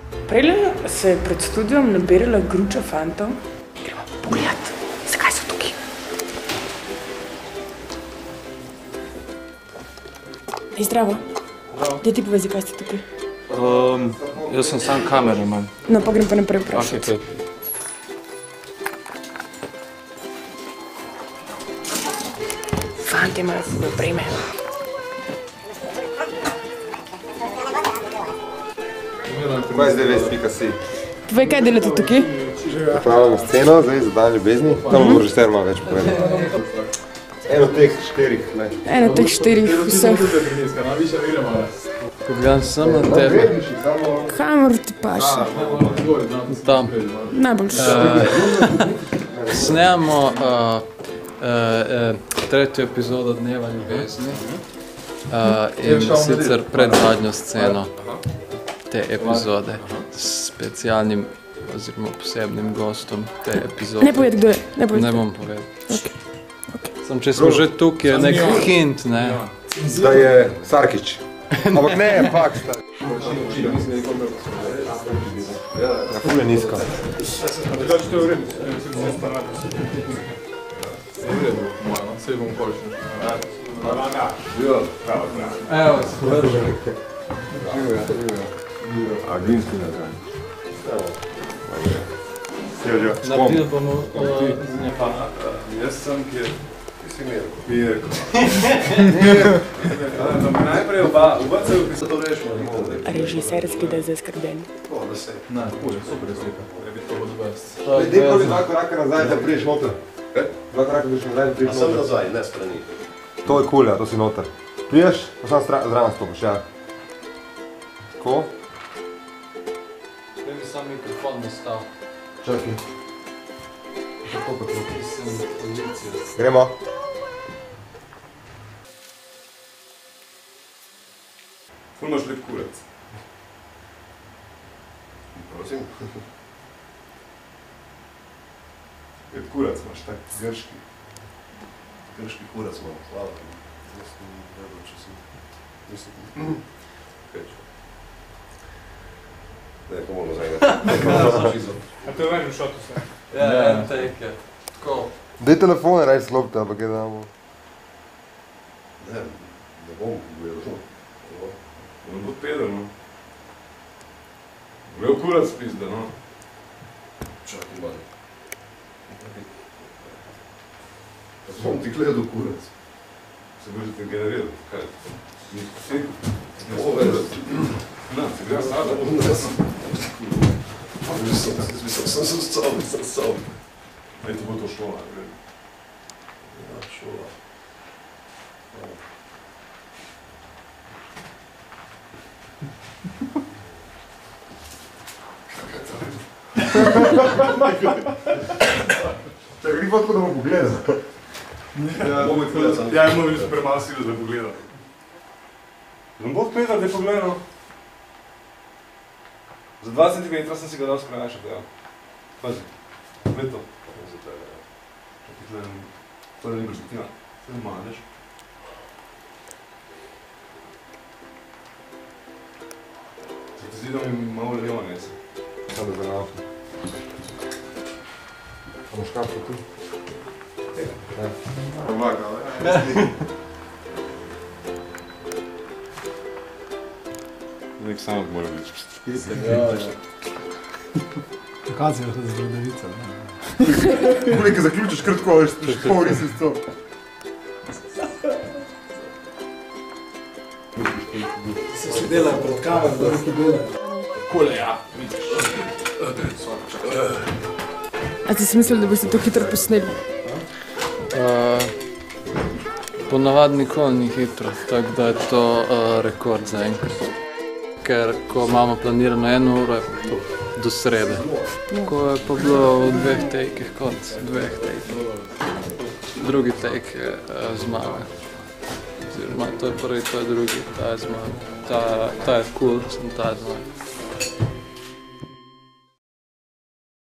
Prejle se je pred studiom nabirala gruča fantov. Gremo pogledat, zakaj so tukaj. Zdravo. Daj ti povezi, kaj ste tukaj. Jaz sem sam kameraman. No, pa grem pa naprej vprašati. Fanti imajo ful opreme. Kaj je zdaj ves.si? Povej, kaj delate tukaj? Pripravljamo sceno, zdaj za dan ljubezni. Tam bo režiser malo več povedal. Eno teh 4, ne. Eno teh 4 vseh. Pogledam sem na tebe. Kamor ti paše? Tam. Najboljše. Snemamo tretjo epizodo Dneva ljubezni. In sicer pred zadnjo sceno te epizode s specialnim oziroma posebnim gostom te epizode. Ne povedati, kdo je. Ne bom povedal. Sam, če smo že tukaj, je nek hint, ne? Da je Sarkić. Ampak ne, fakt. Na ful je nizko. Evo, sprži. A glinski nazaj. Naredili bomo z njepa. Jaz sem, kjer si Mirko. Mirko. Najprej oba se to rešimo. Režiserski, da je zaskrbljen. Ne, super je slika. To bo best. Dej prvi 2 koraka nazaj, da priješ noter. 2 koraka biš nazaj, da priješ noter. Sem nazaj, ne strani. To je cool, ja, to si noter. Priješ, pa sam zraven stopiš, ja. Tako. Zdaj mi sam mikrofon nastav. Čakaj. Tako pa to. Mislim, pozicija. Gremo. Ful imaš lep kurac. Prosim. Lep kurac imaš, tak grški. Grški kurac imam, hvala. Jaz sem gledal, če sem... Mislim... Ne, to moramo zajeti. A to je v enem šotu sve? Ja, en take je. Tako. Dej telefone raj slopite, ampak je damo. Ne, ne bom gledal. Ne bo Pedro, no. Imel kurac pizda, no. Čakaj, badi. Pa bom ti gledal kurac. Se boš te generiral, kaj? Nisi? Ne bo vedeti. Na, se gleda sada, bom da sem. Sem sam. Aj ti bo to šola, gledaj. Ja, šola. Čakaj, ni pa tako, da bomo pogledali. Ja, imamo že super malo sile, da pogledam. Ne bo Pedro, da je pogledal. Za 2 cm sem si ga dal skrajšati, ja. Pazi, gled to. Čakaj, gledam, to je perspektiva. To je malo, veš. Se ti zdi, da mi malo levo nese? Samo za navke. A boš kapko tu? Ne. Pomaga, ali? Nek samo mora biti. Pokazijo to z bradavico, ne? Nekaj zaključiš kratko, veš, pol nisi s to. Se dela pred kamer, da neki dela. Kole, ja, vidiš. A ti si mislil, da boste to hitro posneli? Ponavadi nikoli ni hitro, tako da je to rekord za enkrat. Ker ko imamo planirano 1 uro, je to do srede. Ko je pa bilo v 2 takih kot 2 takih. Drugi take je zmaga. Oziroma, to je prvi, to je drugi, ta je zmaga. Ta je cool, sem ta je zmaga.